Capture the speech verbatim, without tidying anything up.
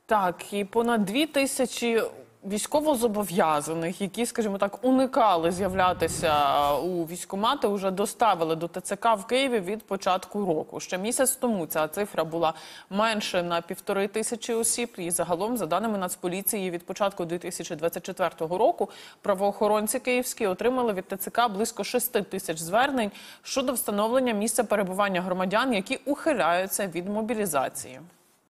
Так, і понад дві тисячі військовозобов'язаних, які, скажімо так, уникали з'являтися у військкомати, вже доставили до ТЦК в Києві від початку року. Ще місяць тому ця цифра була менше на півтори тисячі осіб. І загалом, за даними Нацполіції, від початку дві тисячі двадцять четвертого року правоохоронці київські отримали від ТЦК близько шести тисяч звернень щодо встановлення місця перебування громадян, які ухиляються від мобілізації.